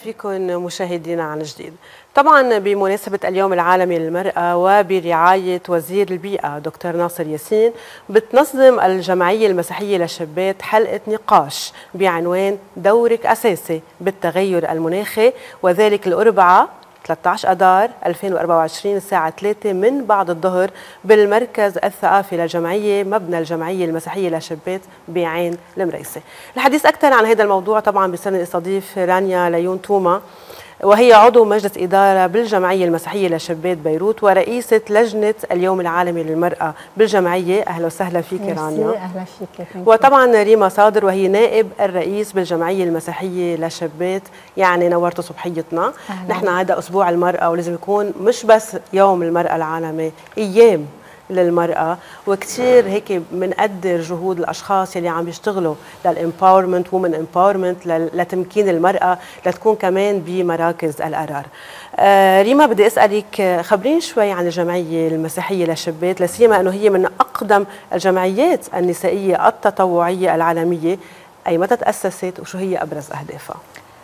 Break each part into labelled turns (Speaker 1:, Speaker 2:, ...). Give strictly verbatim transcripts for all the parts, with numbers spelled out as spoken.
Speaker 1: فيكم مشاهدينا عن جديد. طبعا بمناسبة اليوم العالمي للمرأة وبرعاية وزير البيئة دكتور ناصر ياسين، بتنظم الجمعية المسيحية للشابات حلقة نقاش بعنوان دورك أساسي بالتغير المناخي، وذلك الأربعاء ثلاثة عشر أذار ألفين وأربعة وعشرين الساعة ثلاثة من بعد الظهر بالمركز الثقافي للجمعية، مبنى الجمعية المسيحية للشابات بعين المريسة. الحديث أكثر عن هذا الموضوع طبعا بيسعدني استضيف رانيا ليون توما، وهي عضو مجلس إدارة بالجمعية المسيحية لشابات بيروت ورئيسة لجنة اليوم العالمي للمرأة بالجمعية. أهلا وسهلا فيك رانيا.
Speaker 2: أهلا فيك.
Speaker 1: وطبعا ريما صادر، وهي نائب الرئيس بالجمعية المسيحية لشابات. يعني نورت صبحيتنا. نحن هذا أسبوع المرأة ولازم يكون مش بس يوم المرأة العالمي، أيام للمرأة، وكثير هيك بنقدر جهود الأشخاص اللي عم بيشتغلوا للإمباورمنت، وومن إمباورمنت، لتمكين المرأة لتكون كمان بمراكز القرار. آه ريما، بدي أسألك خبرين شوي عن الجمعية المسيحية للشابات، لا سيما أنه هي من أقدم الجمعيات النسائية التطوعية العالمية. أي متى تأسست وشو هي أبرز أهدافها؟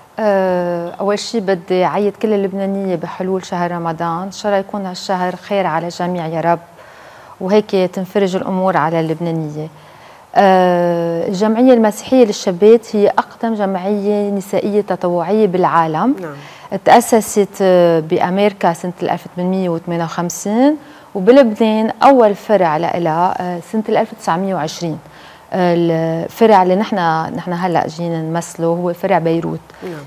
Speaker 2: أول شيء بدي أعيد كل اللبنانية بحلول شهر رمضان، إن شاء الله يكون هالشهر خير على الجميع يا رب، وهيك تنفرج الأمور على اللبنانية. الجمعية المسيحية للشابات هي أقدم جمعية نسائية تطوعية بالعالم. نعم. تأسست بأمريكا سنة ألف وثمانمئة وثمانية وخمسين، وبلبنان أول فرع لها سنة ألف وتسعمئة وعشرين. الفرع اللي نحن نحن هلا جينا نمثله هو فرع بيروت. نعم.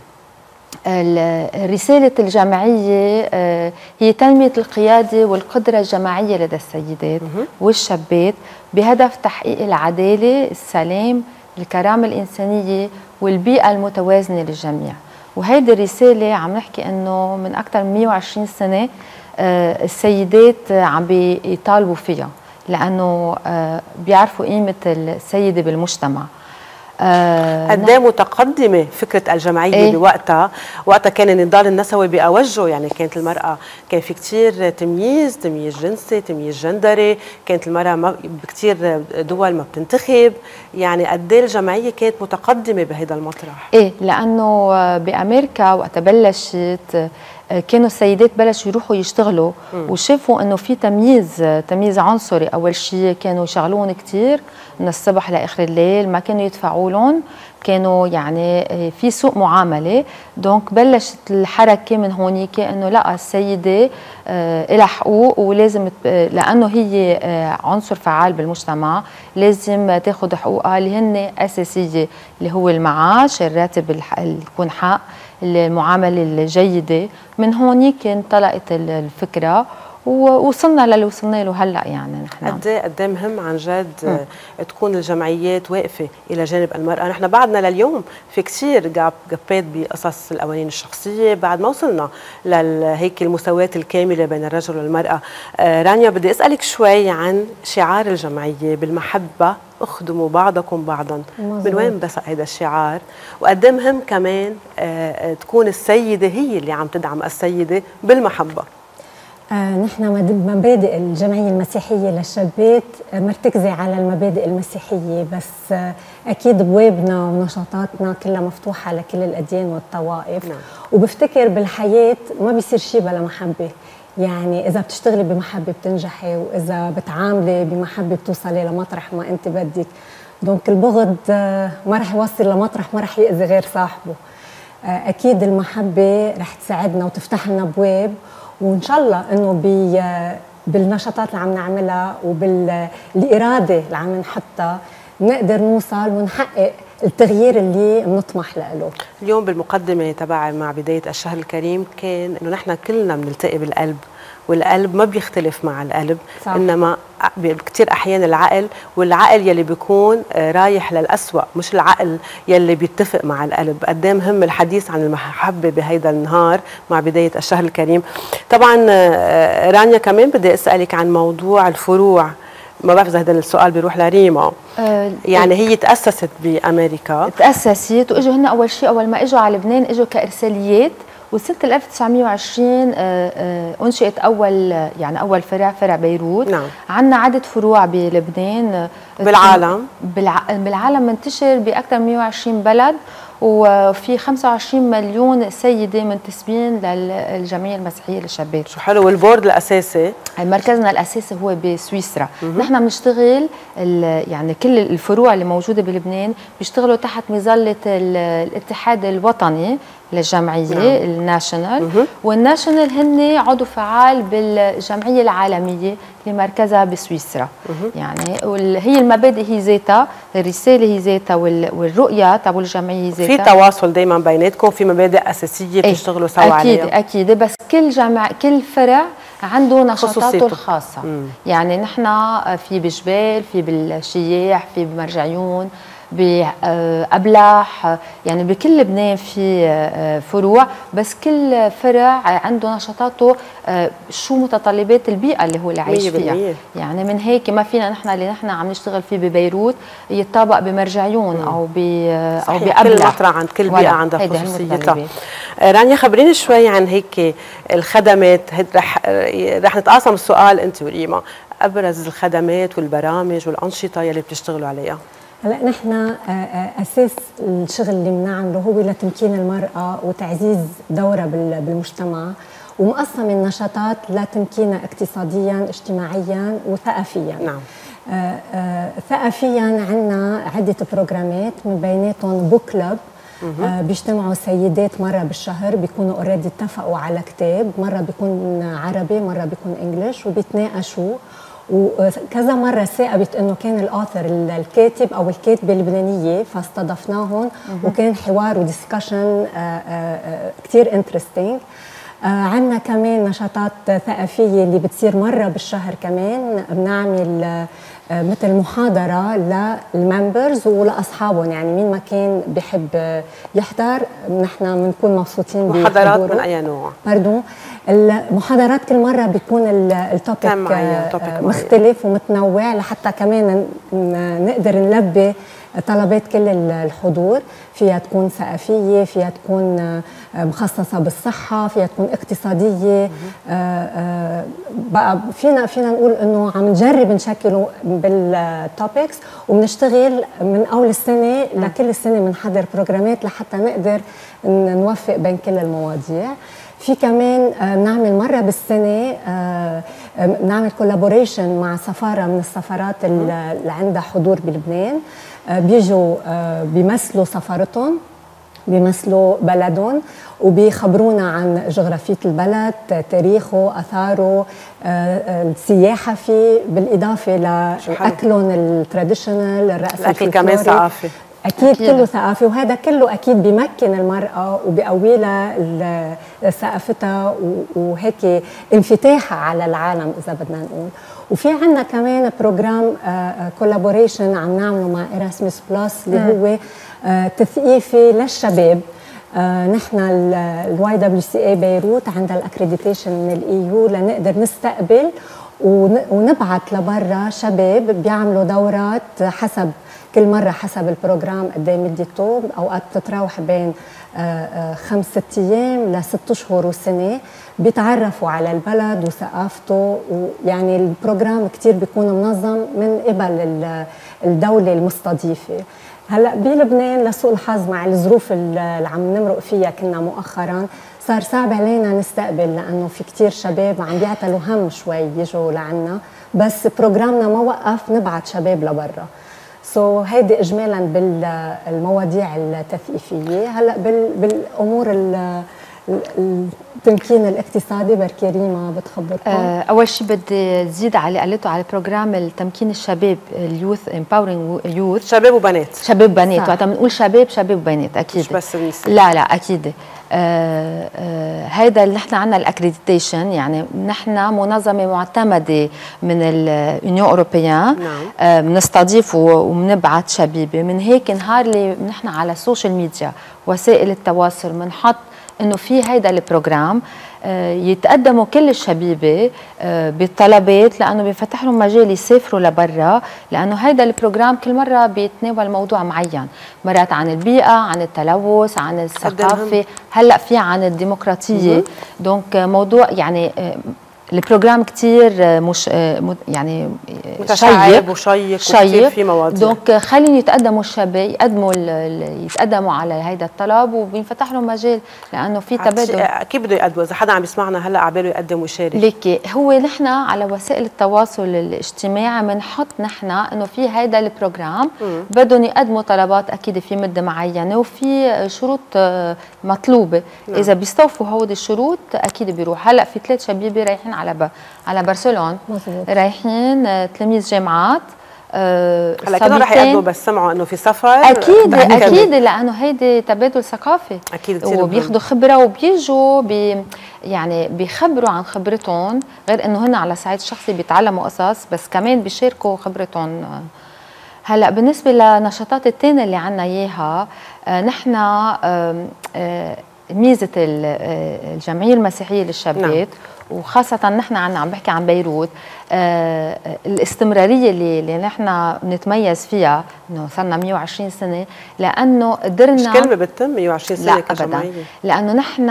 Speaker 2: رسالة الجمعية هي تنمية القيادة والقدرة الجماعية لدى السيدات والشابات بهدف تحقيق العدالة، السلام، الكرامة الإنسانية والبيئة المتوازنة للجميع. وهيدي الرسالة عم نحكي إنه من أكثر من مئة وعشرين سنة السيدات عم بيطالبوا فيها، لأنه بيعرفوا قيمة السيدة بالمجتمع.
Speaker 1: قد ايه متقدمه فكره الجمعيه إيه؟ بوقتها وقتها كان النضال النسوي باوجه، يعني كانت المراه كان في كثير تمييز، تمييز جنسي، تمييز جندري، كانت المراه بكثير دول ما بتنتخب. يعني قد ايه الجمعيه كانت متقدمه بهذا المطرح؟
Speaker 2: ايه، لانه بامريكا وقت بلشت كانوا السيدات بلشوا يروحوا يشتغلوا م. وشافوا انه في تمييز تمييز عنصري. اول شيء كانوا يشغلون كثير من الصبح لاخر الليل، ما كانوا يدفعوا لهم، كانوا يعني في سوء معامله. دونك بلشت الحركه من هونيك انه لا، السيده لها حقوق، ولازم لانه هي عنصر فعال بالمجتمع لازم تاخذ حقوقها اللي هن اساسيه، اللي هو المعاش، الراتب اللي يكون حق، المعامله الجيده. من هونيك انطلقت الفكره ووصلنا للي وصلنا له هلا. يعني نحن
Speaker 1: قد ايه قد ايه مهم عن جد م. تكون الجمعيات واقفه الى جانب المراه. نحن بعدنا لليوم في كثير جاب جابات بقصص القوانين الشخصيه بعد ما وصلنا لهيك المساواه الكامله بين الرجل والمراه. آه رانيا، بدي اسالك شوي عن شعار الجمعيه بالمحبه اخدموا بعضكم بعضا. مزبوط. من وين بس هذا الشعار؟ وقد ايه مهم كمان آه تكون السيده هي اللي عم تدعم السيده بالمحبه.
Speaker 3: آه نحن مبادئ الجمعية المسيحية للشابات مرتكزة على المبادئ المسيحية، بس آه أكيد بوابنا ونشاطاتنا كلها مفتوحة لكل الأديان والطوائف. نعم. وبفتكر بالحياة ما بيصير شيء بلا محبة. يعني إذا بتشتغلي بمحبة بتنجحي، وإذا بتعاملي بمحبة بتوصلي لمطرح ما أنت بدك. دونك البغض آه ما رح يوصل لمطرح ما رح يأذي غير صاحبه. آه أكيد المحبة رح تساعدنا وتفتح لنا أبواب، وإن شاء الله إنه بي بالنشاطات اللي عم نعملها وبالإرادة اللي عم نحطها نقدر نوصل ونحقق التغيير اللي بنطمح له.
Speaker 1: اليوم بالمقدمة تبع مع بداية الشهر الكريم كان إنه نحن كلنا بنلتقي بالقلب، والقلب ما بيختلف مع القلب. صح. إنما كثير أحيان العقل، والعقل يلي بيكون رايح للأسوأ، مش العقل يلي بيتفق مع القلب. قد ايه مهم الحديث عن المحبة بهيدا النهار مع بداية الشهر الكريم. طبعا رانيا، كمان بدي أسألك عن موضوع الفروع. ما بعرف إذا هذا السؤال بيروح لريما. أه يعني هي تأسست بأمريكا.
Speaker 2: تأسست وإجوا هن أول شيء، أول ما إجوا على لبنان إجوا كإرساليات، وسنة ألف وتسعمئة وعشرين أنشئت أول يعني أول فرع فرع بيروت. نعم. عندنا عدة فروع بلبنان
Speaker 1: بالعالم.
Speaker 2: بالع... بالعالم منتشر بأكثر من مئة وعشرين بلد، وفي خمسة وعشرين مليون سيده منتسبين للجمعيه المسيحيه للشباب.
Speaker 1: شو حلو. والبورد الاساسي
Speaker 2: مركزنا الاساسي هو بسويسرا. نحن بنشتغل يعني كل الفروع اللي موجوده بلبنان بيشتغلوا تحت مظله الاتحاد الوطني للجمعيه. نعم. الناشونال. والناشونال هن عضو فعال بالجمعيه العالميه اللي مركزها بسويسرا. يعني هي المبادئ هي ذاتها، الرساله هي ذاتها، والرؤيه تبع الجمعيه ذاتها.
Speaker 1: في تواصل دائما بيناتكم، في مبادئ اساسيه بتشتغلوا سوا
Speaker 2: أكيد
Speaker 1: عليها.
Speaker 2: اكيد اكيد، بس كل جمع كل فرع عنده نشاطاته الخاصه. مم. يعني نحن في بجبال، في بالشياح، في بمرجعيون، بأبلح، يعني بكل لبنان في فروع، بس كل فرع عنده نشاطاته شو متطلبات البيئة اللي هو اللي عايش فيها. يعني من هيك ما فينا نحن اللي نحن عم نشتغل فيه ببيروت يتطابق بمرجعيون مم. أو ب أو بأبلح.
Speaker 1: كل مطرح عند كل بيئة عندها خصوصيتها. رانيا خبريني شوي عن هيك الخدمات. رح رح نتقاسم السؤال أنت وريما، أبرز الخدمات والبرامج والأنشطة يلي بتشتغلوا عليها.
Speaker 3: هلا نحن اساس الشغل اللي بنعمله هو لتمكين المراه وتعزيز دورها بالمجتمع، ومقسم النشاطات لتمكينها اقتصاديا اجتماعيا وثقافيا.
Speaker 1: نعم.
Speaker 3: آآ آآ ثقافيا عندنا عده بروجرامات، من بيناتهم بوك كلب. آه بيجتمعوا سيدات مره بالشهر، بيكونوا اوريدي اتفقوا على كتاب، مره بيكون عربي مره بيكون انجلش، وبيتناقشوا. وكذا مرة ثاقبت انه كان الاوثر الكاتب او الكاتبة اللبنانية، فاستضفناهم وكان حوار وديسكشن كثير انترستينج. عندنا كمان نشاطات ثقافية اللي بتصير مرة بالشهر، كمان بنعمل مثل محاضرة للممبرز ولاصحابهم، يعني مين ما كان بيحب يحضر نحن بنكون مبسوطين.
Speaker 1: محاضرات من اي نوع؟
Speaker 3: باردون، المحاضرات كل مره بيكون التوبيك مختلف ومتنوع لحتى كمان نقدر نلبي طلبات كل الحضور. فيها تكون ثقافيه، فيها تكون مخصصه بالصحه، فيها تكون اقتصاديه. بقى فينا فينا نقول انه عم نجرب نشكله بالتوبكس، وبنشتغل من اول السنه لكل السنه بنحضر بروجرامات لحتى نقدر نوفق بين كل المواضيع. في كمان بنعمل مره بالسنه بنعمل كولابوريشن مع سفاره من السفارات اللي عندها حضور بلبنان، بيجوا بيمثلوا سفارتهم، بيمثلوا بلدهم، وبيخبرونا عن جغرافية البلد، تاريخه، أثاره، السياحة فيه، بالإضافة لأكلهم التراديشنال، الرقص
Speaker 1: الأكل كمان ثقافي.
Speaker 3: أكيد, أكيد كله ثقافي، وهذا كله أكيد بيمكن المرأة وبيقوي لها ثقافتها وهيك انفتاحها على العالم إذا بدنا نقول. وفي عندنا كمان بروجرام كولابوريشن عم نعمله مع إراسموس بلس اللي هو تثقيفي للشباب. آه نحن الواي دبليو سي اي بيروت عندها الاكريديتيشن من الاي يو لنقدر نستقبل ونبعث لبرا شباب بيعملوا دورات حسب كل مره حسب البروجرام قد ايه مدته، اوقات بتتراوح بين آه آه خمس ست ايام لست اشهر وسنه، بيتعرفوا على البلد وثقافته، ويعني البروجرام كثير بيكون منظم من قبل الدوله المستضيفه. هلا بلبنان لسوء الحظ مع الظروف اللي عم نمرق فيها كنا مؤخرا صار صعب علينا نستقبل، لانه في كثير شباب عم بيعتلوا هم شوي يجوا لعنا، بس بروجرامنا ما وقف نبعث شباب لبرا. سو so, هيدي اجمالا بالمواضيع التثقيفيه. هلا بالامور التمكين الاقتصادي بركي ريما بتخبركم.
Speaker 2: اول شيء بدي زيد على اللي قالته على بروجرام التمكين الشباب، اليوث امباورينج يوث،
Speaker 1: شباب وبنات.
Speaker 2: شباب وبنات، وقت بنقول شباب شباب وبنات اكيد
Speaker 1: مش بس النساء.
Speaker 2: لا لا اكيد. آه آه هيدا اللي نحن عندنا الاكريديتيشن، يعني نحن منظمه معتمده من اليونيون اوروبيان. نعم. بنستضيف آه وبنبعث شبيبه، من هيك نهار اللي نحن على السوشيال ميديا وسائل التواصل بنحط انه في هيدا البروجرام يتقدموا كل الشبيبه بالطلبات، لانه بيفتح لهم مجال يسافروا لبرا، لانه هيدا البروجرام كل مره بيتناول موضوع معين، مرات عن البيئه، عن التلوث، عن الثقافه، هلا في عن الديمقراطيه. دونك موضوع يعني البروجرام كتير مش يعني
Speaker 1: متشعب وشيق وكتير في مواضيع.
Speaker 2: دونك خليهم يتقدموا الشباب يقدموا يتقدموا على هيدا الطلب وبينفتح لهم مجال لانه في تبادل.
Speaker 1: اكيد بده يقدموا، اذا حدا عم يسمعنا هلا عباله يقدم ويشارك.
Speaker 2: ليكي هو نحن على وسائل التواصل الاجتماعي بنحط نحن انه في هيدا البروجرام بدهم يقدموا طلبات اكيد في مده معينه وفي شروط مطلوبه. نعم. اذا بيستوفوا هودي الشروط اكيد بيروح. هلا في ثلاث شبيبه رايحين على ب... على برشلونه، رايحين تلاميذ جامعات.
Speaker 1: أه هلا كانوا رح يقدموا بس سمعوا انه في سفر.
Speaker 2: اكيد اكيد لانه هيدي تبادل ثقافي
Speaker 1: اكيد
Speaker 2: وبياخذوا خبره وبيجوا بي يعني بيخبروا عن خبرتهم، غير انه هن على الصعيد الشخصي بيتعلموا قصص بس كمان بيشاركوا خبرتهم. هلا بالنسبه للنشاطات الثانيه اللي عندنا اياها، آه نحن آه آه ميزه الجمعيه المسيحيه للشابات. نعم. وخاصة نحن عنا عم بحكي عن بيروت، آه الاستمرارية اللي, اللي نحن بنتميز فيها انه صرنا مية وعشرين سنة، لأنه قدرنا
Speaker 1: مش كلمة بتتم مية وعشرين سنة كجمعية،
Speaker 2: لأنه نحن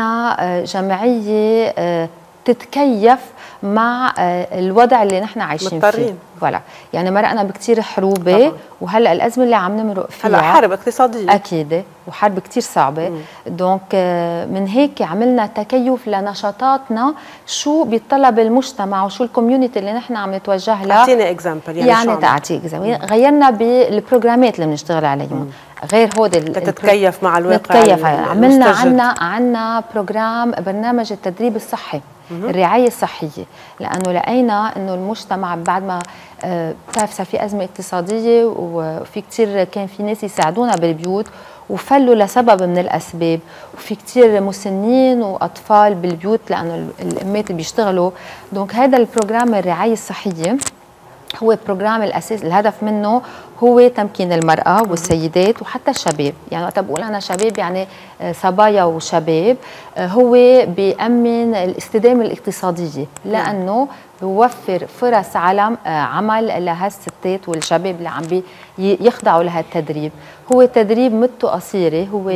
Speaker 2: جمعية آه تتكيف مع الوضع اللي نحن عايشين مضطرين فيه. فوالا يعني مرقنا بكثير حروبه طبعا. وهلا الازمه اللي عم نمرق فيها
Speaker 1: هلا حرب اقتصاديه
Speaker 2: اكيد وحرب كثير صعبه. مم. دونك من هيك عملنا تكيف لنشاطاتنا شو بيتطلب المجتمع وشو الكوميونتي اللي نحن عم نتوجه لها.
Speaker 1: اعطيني اكزامبل يعني,
Speaker 2: يعني تعطي اكزامبل. غيرنا بالبروجرامات اللي بنشتغل عليهم غير هودي
Speaker 1: تتكيف مع الواقع.
Speaker 2: نتكيف. عملنا عنا عنا بروجرام برنامج التدريب الصحي، الرعاية الصحية، لأنه لقينا أنه المجتمع بعد ما بتعرف صار في أزمة اقتصادية وفي كتير كان في ناس يساعدونا بالبيوت وفلوا لسبب من الأسباب، وفي كتير مسنين وأطفال بالبيوت لأنه الأمات بيشتغلوا. دونك هذا البروجرام الرعاية الصحية هو بروجرام الأساس، الهدف منه هو تمكين المرأة والسيدات وحتى الشباب. يعني وقت بقول أنا شباب يعني صبايا وشباب، هو بيأمن الاستدامة الاقتصادية لأنه بيوفر فرص علم عمل لهالستات والشباب اللي عم يخضعوا لهالتدريب. هو تدريب مدته قصيرة، هو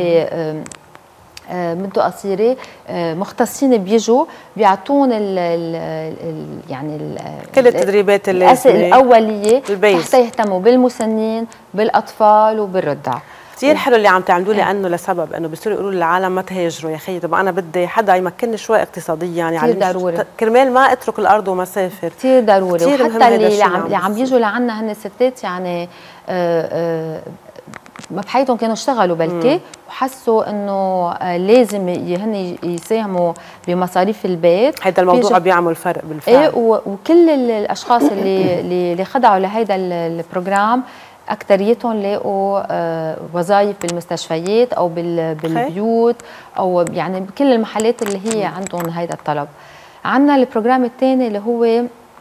Speaker 2: مدته قصيره، مختصين بيجوا بيعطون ال ال يعني ال
Speaker 1: كل التدريبات اللي
Speaker 2: الاوليه حتى يهتموا بالمسنين بالاطفال وبالرضع.
Speaker 1: كثير حلو اللي عم تعملوه، لانه لسبب انه بيصيروا يقولوا للعالم ما تهاجروا يا خيي، طب انا بدي حدا يمكنني شوي اقتصاديا يعني
Speaker 2: كثير ضروري
Speaker 1: كرمال ما اترك الارض وما سافر.
Speaker 2: كثير ضروري. وحتى اللي عم اللي عم بيجوا لعنا هن الستات يعني آآ آآ ما بحياتهم كانوا اشتغلوا بلكي وحسوا انه لازم هن يساهموا بمصاريف البيت.
Speaker 1: هذا الموضوع بيعمل فرق بالفعل.
Speaker 2: ايه وكل الاشخاص اللي اللي خضعوا لهذا البروجرام اكثريتهم لاقوا وظائف بالمستشفيات او بالبيوت او يعني بكل المحلات اللي هي عندهم هذا الطلب. عندنا البروجرام الثاني اللي هو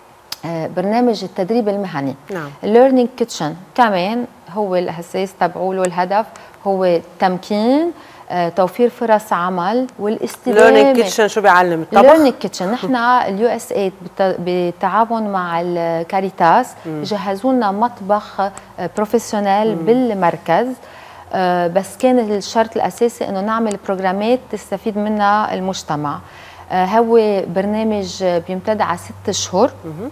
Speaker 2: برنامج التدريب المهني. نعم. الليرنينج كيتشن كمان هو الاساس تبعوله، الهدف هو تمكين، آه، توفير فرص عمل والاستدامه.
Speaker 1: الليرنينج كيتشن شو بيعلم؟ الطبخ؟
Speaker 2: الليرنينج كيتشن نحن اليو اس ايد بالتعاون مع الكاريتاس جهزوا لنا مطبخ آه بروفيشنال بالمركز، آه بس كان الشرط الاساسي انه نعمل بروجرامات تستفيد منها المجتمع. آه هو برنامج بيمتد على ست شهور.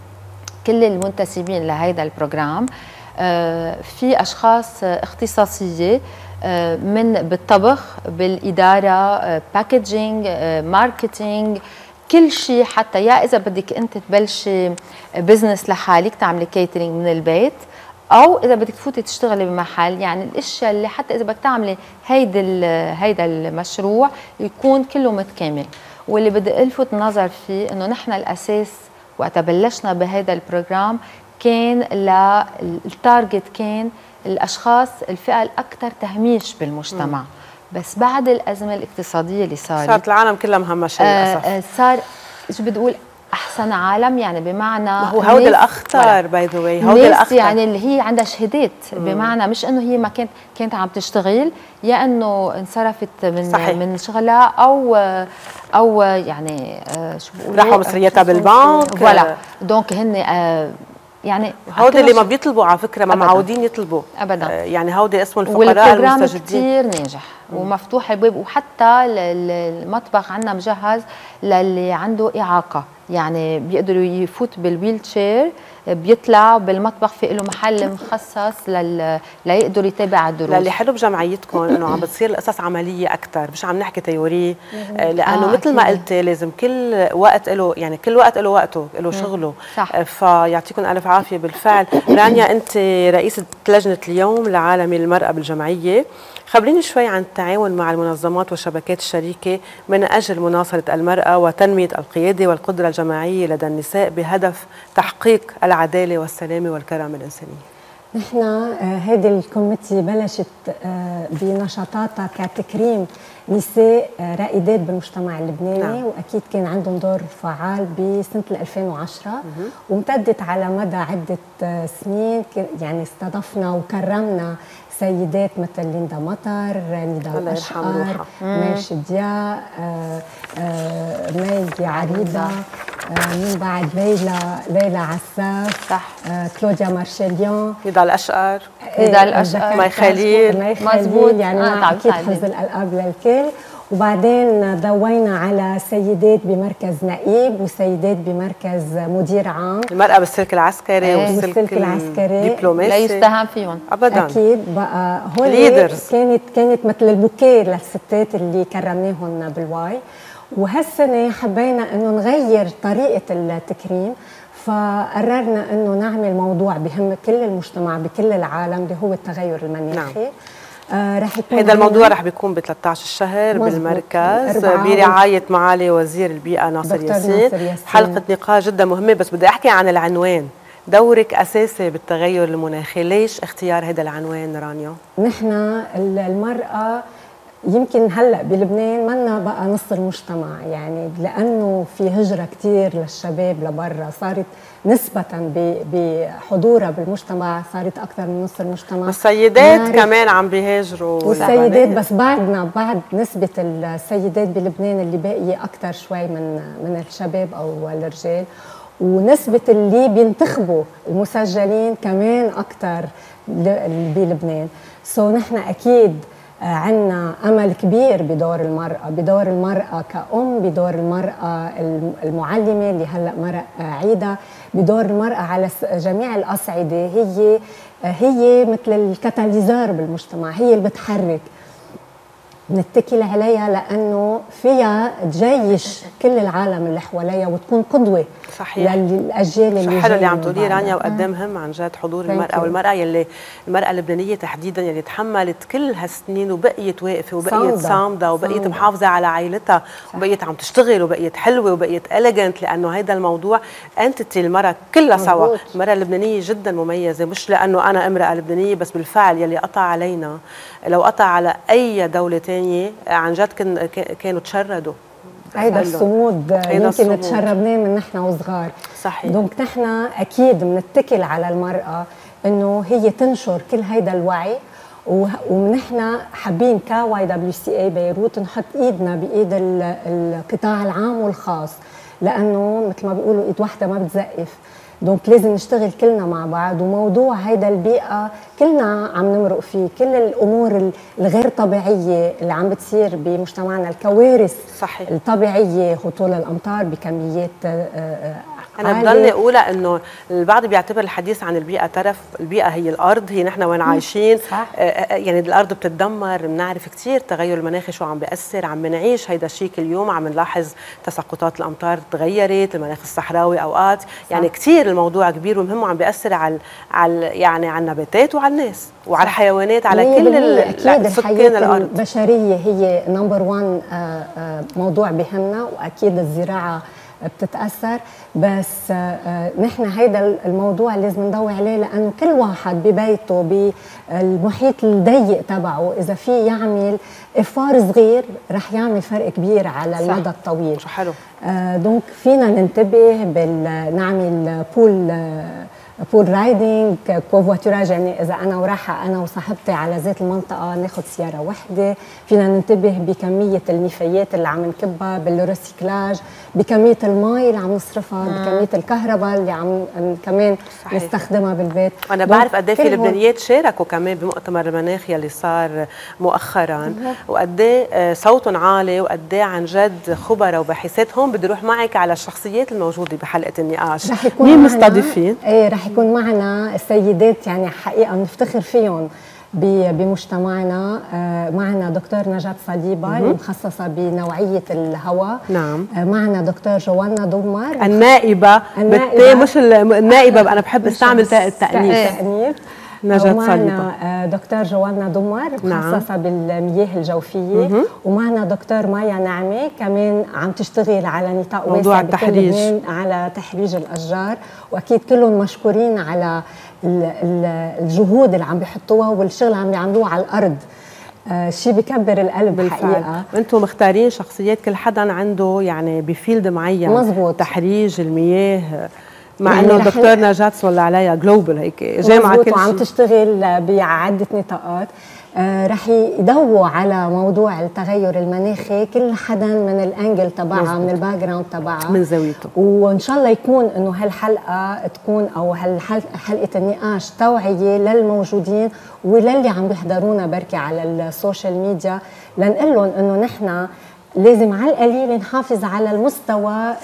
Speaker 2: كل المنتسبين لهذا البروجرام آه في اشخاص اختصاصيه آه من بالطبخ، بالاداره، آه باكجينج، آه ماركتينج، كل شيء. حتى يا اذا بدك انت تبلشي بزنس لحالك تعملي كيترينج من البيت، او اذا بدك تفوتي تشتغلي بمحل، يعني الاشياء اللي حتى اذا بدك تعملي هيدا هيدا المشروع يكون كله متكامل. واللي بدي الفت النظر فيه انه نحن الاساس وقت بلشنا بهذا البروجرام كان للتارجت كان الاشخاص الفئه الاكثر تهميش بالمجتمع. م. بس بعد الازمه الاقتصاديه اللي صارت
Speaker 1: صارت العالم كلها مهمشه للاسف.
Speaker 2: آه صار شو بدي اقول احسن عالم، يعني بمعنى
Speaker 1: هو هودي الاخطر باي ذا واي، هودي الاخطر
Speaker 2: يعني اللي هي عندها شهادات، بمعنى مش انه هي ما كانت كانت عم تشتغل يا انه انصرفت من صحيح. من شغلها او او يعني شو بقولوا
Speaker 1: راحوا مصرياتها بالبنك
Speaker 2: فوالا. دونك هن آه يعني
Speaker 1: هودي اللي ما بيطلبوا على فكره ما معودين يطلبوا
Speaker 2: ابدا،
Speaker 1: آه يعني هودي اسمه الفقراء المستجدين.
Speaker 2: والبروجرام كثير ناجح ومفتوح الباب، وحتى المطبخ عندنا مجهز للي عنده اعاقه، يعني بيقدروا يفوت بالويل تشير، بيطلع بالمطبخ في له محل مخصص لل... ليقدر يتابع الدروس.
Speaker 1: اللي حلو بجمعيتكم انه عم بتصير القصص عمليه اكثر، مش عم نحكي تيوري، لانه آه مثل ما قلتي لازم كل وقت له، يعني كل وقت له وقته، له شغله. صح. فيعطيكم الف عافيه. بالفعل رانيا، انت رئيسه لجنه اليوم العالمي للمراه بالجمعيه، خبريني شوي عن التعاون مع المنظمات والشبكات الشريكه من اجل مناصره المراه وتنميه القياده والقدره الجماعيه لدى النساء بهدف تحقيق العداله والسلامه والكرامه الانسانيه.
Speaker 3: نحن هذه الكوميتي بلشت بنشاطاتها كتكريم نساء رائدات بالمجتمع اللبناني. نعم. واكيد كان عندهم دور فعال بسنه ألفين وعشرة وامتدت على مدى عده سنين. يعني استضفنا وكرمنا سيدات مثل ليندا مطر، نضال الاشقر، مي شدياء، مي عريضه، من بعد ليلى ليلى عساف، صح، كلوديا مارشيليون،
Speaker 1: نضال الاشقر،
Speaker 2: نضال الاشقر،
Speaker 1: مي خليل.
Speaker 3: مي خليل، يعني آه اكيد حفظ الالقاب للكل. وبعدين ضوينا على سيدات بمركز نقيب وسيدات بمركز مدير عام،
Speaker 1: المرأة بالسلك العسكري
Speaker 3: أيه والسلك العسكري
Speaker 1: دبلوماسي،
Speaker 2: لا يستهان فيهم
Speaker 1: ابدا.
Speaker 3: اكيد بقى هول كانت كانت مثل البوكيه للستات اللي كرمناهم بالواي. وهالسنه حبينا انه نغير طريقه التكريم، فقررنا انه نعمل موضوع بهم كل المجتمع بكل العالم اللي هو التغير المناخي. نعم. آه رح يكون
Speaker 1: هذا الموضوع رح بيكون ب ثلاثة عشر الشهر بالمركز برعاية معالي وزير البيئة ناصر ياسين. ناصر ياسين. حلقة نقاش جدا مهمة، بس بدي احكي عن العنوان. دورك اساسي بالتغير المناخي، ليش اختيار هذا العنوان رانيا؟
Speaker 3: نحن المرأة يمكن هلا بلبنان منا بقى نص المجتمع، يعني لانه في هجره كثير للشباب لبرا، صارت نسبة بحضورها بالمجتمع صارت أكثر من نص المجتمع.
Speaker 1: والسيدات كمان عم بيهاجروا،
Speaker 3: والسيدات بس بعدنا بعد نسبة السيدات بلبنان اللي باقية أكثر شوي من من الشباب أو الرجال، ونسبة اللي بينتخبوا المسجلين كمان أكثر بلبنان. سو نحن أكيد عندنا أمل كبير بدور المرأة، بدور المرأة كأم، بدور المرأة المعلمة اللي هلأ مرأة عيدة، بدور المرأة على جميع الأصعدة. هي هي مثل الكاتاليزار بالمجتمع، هي اللي بتحرك، نتكل عليها لأنه فيها تجيش كل العالم اللي حواليها وتكون قدوة. صحيح. للأجيال اللي
Speaker 1: حلو اللي عم تقوليه رانيا، وقد ايه مهم عن جد حضور المرأة، والمرأة يلي المرأة اللبنانية تحديدا يلي تحملت كل هالسنين وبقيت واقفة وبقيت صامدة وبقيت محافظة على عائلتها، وبقيت عم تشتغل وبقيت حلوة وبقيت إليجنت، لأنه هيدا الموضوع انتيتي المرأة كلها سوا. المرأة اللبنانية جدا مميزة، مش لأنه أنا امرأة لبنانية بس، بالفعل يلي قطع علينا لو قطع على أي دولة تانية عن جد كانوا تشردوا.
Speaker 3: هيدا الصمود يمكن تشربناه من نحن وصغار. صحيح. دونك نحن اكيد بنتكل على المراه انه هي تنشر كل هيدا الوعي، ونحن حابين كواي دبليو سي اي بيروت نحط ايدنا بايد القطاع العام والخاص، لانه مثل ما بيقولوا ايد واحده ما بتزقف. دونك لازم نشتغل كلنا مع بعض، وموضوع هيدا البيئة كلنا عم نمرق فيه، كل الأمور الغير طبيعية اللي عم بتصير بمجتمعنا، الكوارث صحيح. الطبيعية، هطول الأمطار بكميات
Speaker 1: أنا بضلني أقولها إنه البعض بيعتبر الحديث عن البيئة ترف، البيئة هي الأرض، هي نحن وين عايشين. صح. يعني الأرض بتتدمر، بنعرف كثير التغير المناخي شو عم بيأثر، عم بنعيش هيدا الشيء كل يوم، عم نلاحظ تساقطات الأمطار تغيرت، المناخ الصحراوي أوقات، يعني كثير الموضوع كبير ومهم، وعم بيأثر على على يعني على النباتات وعلى الناس وعلى الحيوانات، على كل سكان الأرض.
Speaker 3: البشرية هي نمبر وان موضوع بهمنا، وأكيد الزراعة بتتأثر، بس نحن هيدا الموضوع لازم نضوي عليه، لأنه كل واحد ببيته بالمحيط الضيق تبعه إذا في يعمل إفار صغير رح يعمل فرق كبير على المدى الطويل.
Speaker 1: شو حلو.
Speaker 3: دونك فينا ننتبه، نعمل بول بول رايدنج، كوفواتوراج، يعني اذا انا ورايحه انا وصاحبتي على ذات المنطقه ناخذ سياره وحده، فينا ننتبه بكميه النفايات اللي عم نكبها بالريسيكلاج، بكميه المي اللي عم نصرفها، بكميه الكهرباء اللي عم كمان صحيح. نستخدمها بالبيت.
Speaker 1: وانا بعرف قد ايه في لبنانيات شاركوا كمان بمؤتمر المناخ يلي صار مؤخرا، وقد ايه صوتهم عالي، وقد ايه عن جد خبراء وباحثات. هون بدي اروح معك على الشخصيات الموجوده بحلقه النقاش. مين مستضيفين؟
Speaker 3: ايه رح يكون معنا السيدات يعني حقيقه بنفتخر فيهم بمجتمعنا. معنا دكتور نجاة صليبة المخصصة بنوعية الهواء.
Speaker 1: نعم.
Speaker 3: معنا دكتور جوانا دومر
Speaker 1: النائبة, النائبة مش النائبة، أنا بحب استعمل التأنيث. نجاة صليبة.
Speaker 3: ومعنا دكتور جوانا دومر مخصصة نعم. بالمياه الجوفية. مه. ومعنا دكتور مايا نعمة كمان عم تشتغل على نطاق
Speaker 1: موضوع التحريج،
Speaker 3: على تحريج الأشجار، وأكيد كلهم مشكورين على الجهود اللي عم بيحطوها والشغل اللي عم بيعملوه على الأرض. آه شيء بكبر القلب الحقيقة.
Speaker 1: انتم مختارين شخصيات كل حدا عنده يعني بفيلد معين.
Speaker 3: مزبوط.
Speaker 1: تحريج المياه، مع يعني انه دكتور نجاة ولا عليها جلوبال هيك جامعه كل شيء،
Speaker 3: وعم تشتغل بعده نطاقات. آه رح يدوروا على موضوع التغير المناخي كل حدا من الانجل تبعها، من الباك جراوند تبعها،
Speaker 1: من زاويته.
Speaker 3: وان شاء الله يكون انه هالحلقه تكون او هالحلقه النقاش توعيه للموجودين وللي عم بيحضرونا بركي على السوشيال ميديا، لنقول لهم انه نحن لازم على القليل نحافظ على المستوى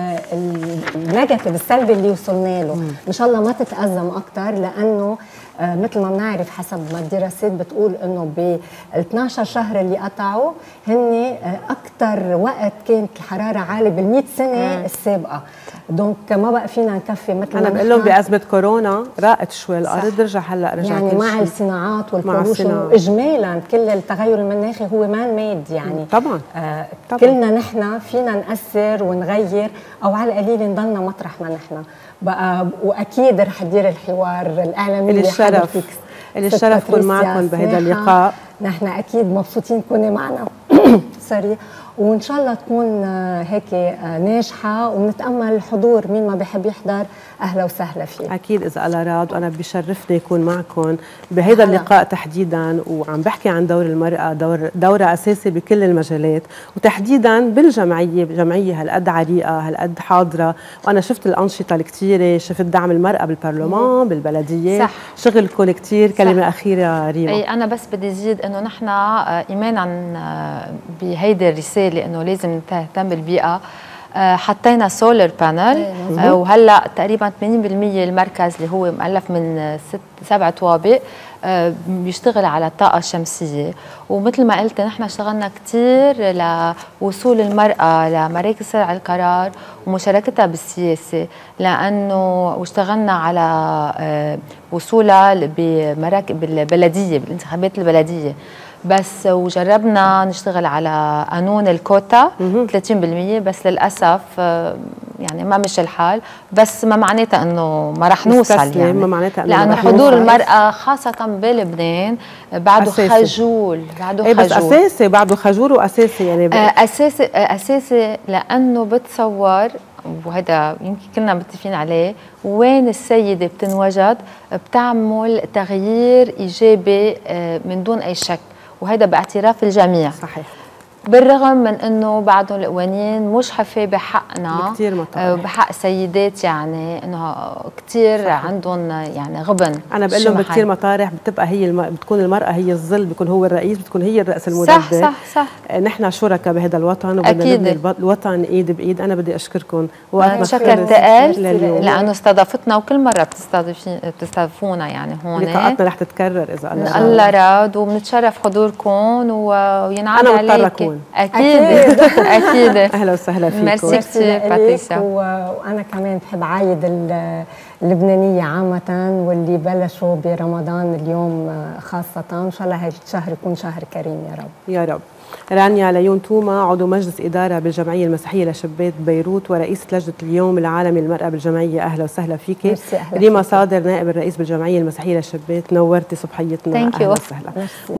Speaker 3: النيجاتيف السلبي اللي وصلنا له. مم. ان شاء الله ما تتأزم اكثر، لانه آه مثل ما بنعرف حسب ما الدراسات بتقول انه بال اثنعش شهر اللي قطعوا هن آه اكثر وقت كانت الحراره عاليه بالمئة سنه مم. السابقه. دونك ما بقى فينا نكفي مثل
Speaker 1: انا بقول لهم بازمه كورونا راقت شوي الارض، رجع هلا رجع
Speaker 3: يعني مع شيء. الصناعات والبولوشن واجمالا كل التغير المناخي هو مان ميد يعني.
Speaker 1: طبعا.
Speaker 3: آه طبعا. كلنا نحن فينا نأثر ونغير، او على القليل نضلنا مطرح ما نحن بقى. واكيد رح تدير الحوار الاعلامي
Speaker 1: اللي الشرف اللي الشرف كون معكم بهذا اللقاء.
Speaker 3: نحن اكيد مبسوطين تكوني معنا سوري، وان شاء الله تكون هيك ناجحه، ونتامل الحضور مين ما بيحب يحضر اهلا وسهلا فيه.
Speaker 1: اكيد اذا الله راد، وانا بشرفني يكون معكم بهذا اللقاء تحديدا، وعم بحكي عن دور المراه، دور دورها اساسي بكل المجالات، وتحديدا بالجمعيه، جمعيه هالقد عريقه هالقد حاضره. وانا شفت الانشطه الكثيره، شفت دعم المراه بالبرلمان بالبلديات، شغلكم كثير. كلمه اخيره ريما.
Speaker 2: اي انا بس بدي زيد انه نحن ايمانا بهيدي الرساله انه لازم تهتم بالبيئه. حطينا سولار بانل، وهلا تقريبا ثمانين بالمئة المركز اللي هو مؤلف من ست سبع طوابق بيشتغل على الطاقه الشمسيه. ومثل ما قلت نحن اشتغلنا كثير لوصول المراه لمراكز صنع القرار ومشاركتها بالسياسه، لانه واشتغلنا على وصولها بمراكز بالبلديه بالانتخابات البلديه بس. وجربنا نشتغل على قانون الكوتا ثلاثين بالمئة، بس للاسف يعني ما مشي الحال. بس ما معناتها انه ما رح نوصل يعني،
Speaker 1: ما معناتها انه
Speaker 2: لانه حضور المراه خاصه بلبنان بعده خجول، بعده خجول.
Speaker 1: بس اساسي، بعده خجول واساسي يعني
Speaker 2: اساسي اساسي لانه بتصور، وهذا يمكن كنا متفقين عليه، وين السيده بتنوجد بتعمل تغيير ايجابي من دون اي شك، وهذا باعتراف الجميع.
Speaker 1: صحيح.
Speaker 2: بالرغم من انه بعضهم القوانين مشحفه بحقنا
Speaker 1: كثير مطالب،
Speaker 2: بحق السيدات، يعني انه كثير عندهم يعني غبن.
Speaker 1: انا بقول لهم بكثير مطارح بتبقى هي الم... بتكون المراه هي الظل، بيكون هو الرئيس، بتكون هي الراس المدبر.
Speaker 2: صح صح صح.
Speaker 1: نحن شركاء بهذا الوطن وبدنا نبني الوطن ايد بايد. انا بدي اشكركم وقت
Speaker 2: شكر تقال لانه استضافتنا، وكل مره بتستضيفين بتستضيفونا يعني هون.
Speaker 1: لقاءاتنا رح تتكرر اذا الله
Speaker 2: الله راد، وبنتشرف حضوركم وينعاد عليك. اكيد اكيد.
Speaker 1: اهلا وسهلا فيكم.
Speaker 2: ميرسي كثير باتريسيا.
Speaker 3: وانا كمان بحب عايد اللبنانيه عامه واللي بلشوا برمضان اليوم خاصه، ان شاء الله هذا الشهر يكون شهر كريم يا رب
Speaker 1: يا رب. رانيا ليون توما، عضو مجلس إدارة بالجمعية المسيحية لشباب بيروت ورئيسة لجنة اليوم العالمي للمرأة بالجمعية، أهلا وسهلا فيكي. ريما صادر، نائب الرئيس بالجمعية المسيحية للشباب، نورتي صبحيتنا. أهلا وسهلا.